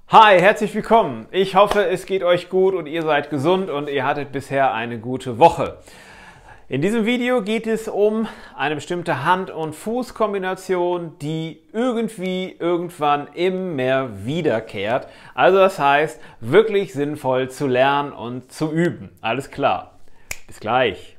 Hi, herzlich willkommen. Ich hoffe, es geht euch gut und ihr seid gesund und ihr hattet bisher eine gute Woche. In diesem Video geht es um eine bestimmte Hand- und Fußkombination, die irgendwann immer wiederkehrt. Also das heißt, wirklich sinnvoll zu lernen und zu üben. Alles klar. Bis gleich.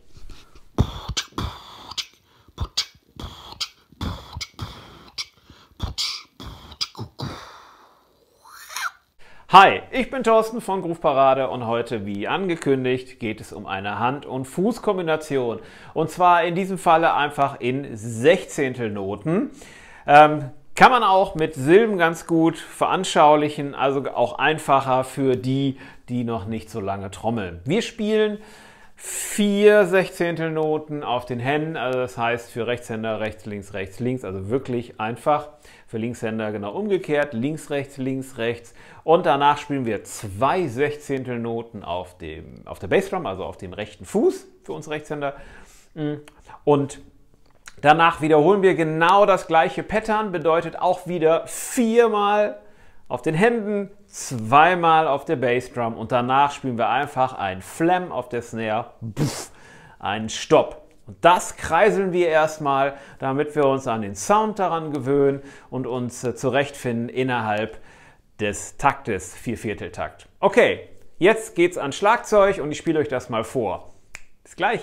Hi, ich bin Thorsten von Groove Parade und heute, wie angekündigt, geht es um eine Hand- und Fußkombination. Und zwar in diesem Falle einfach in Sechzehntelnoten. Kann man auch mit Silben ganz gut veranschaulichen, also auch einfacher für die, die noch nicht so lange trommeln. Wir spielen 4 Sechzehntelnoten auf den Händen, also das heißt für Rechtshänder rechts, links, also wirklich einfach. Für Linkshänder genau umgekehrt, links, rechts. Und danach spielen wir 2 Sechzehntelnoten auf der Bassdrum, also auf dem rechten Fuß für uns Rechtshänder. Und danach wiederholen wir genau das gleiche Pattern, bedeutet auch wieder 4-mal auf den Händen, 2-mal auf der Bassdrum und danach spielen wir einfach ein Flam auf der Snare, einen Stopp. Und das kreiseln wir erstmal, damit wir uns an den Sound daran gewöhnen und uns zurechtfinden innerhalb des Taktes, 4/4-Takt. Okay, jetzt geht's ans Schlagzeug und ich spiele euch das mal vor. Bis gleich!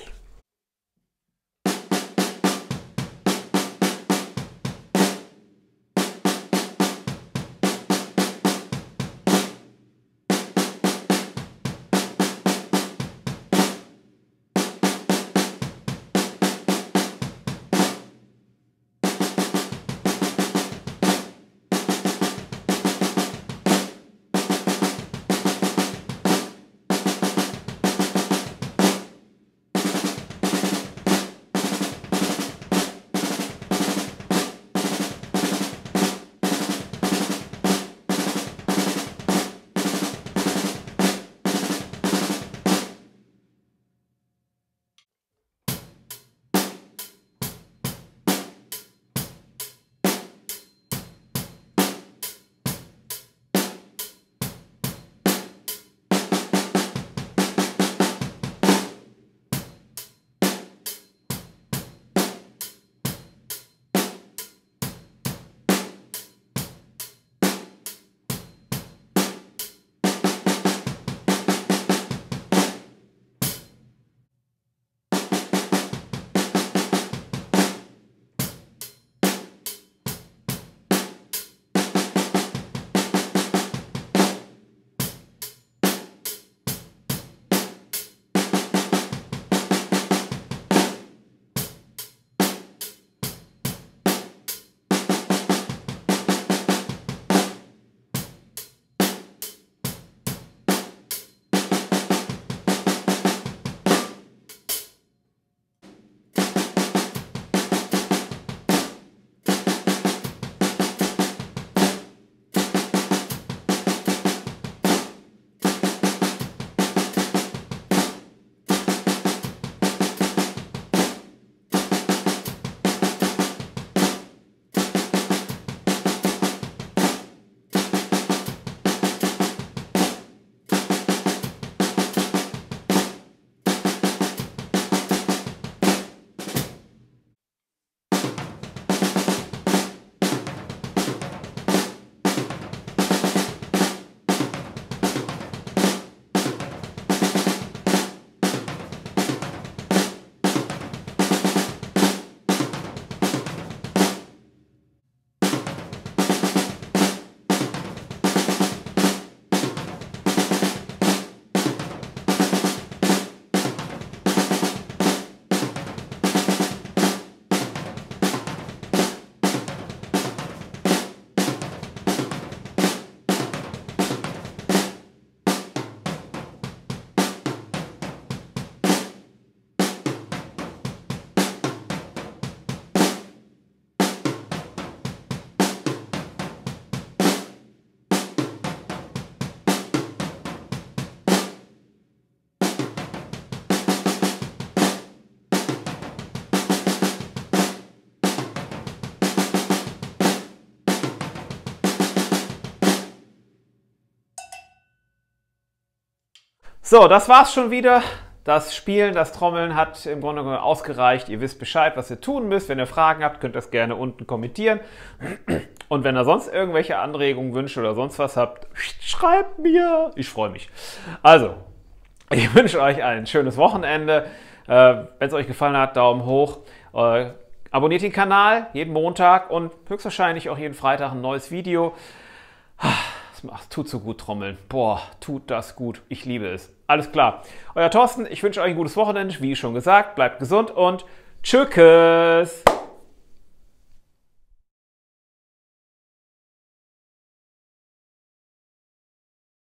So, das war's schon wieder. Das Spielen, das Trommeln hat im Grunde genommen ausgereicht. Ihr wisst Bescheid, was ihr tun müsst. Wenn ihr Fragen habt, könnt ihr das gerne unten kommentieren. Und wenn ihr sonst irgendwelche Anregungen, Wünsche oder sonst was habt, schreibt mir. Ich freue mich. Also, ich wünsche euch ein schönes Wochenende. Wenn es euch gefallen hat, Daumen hoch. Abonniert den Kanal jeden Montag und höchstwahrscheinlich auch jeden Freitag ein neues Video. Es tut so gut trommeln. Boah, tut das gut. Ich liebe es. Alles klar. Euer Thorsten, ich wünsche euch ein gutes Wochenende. Wie schon gesagt, bleibt gesund und tschüss.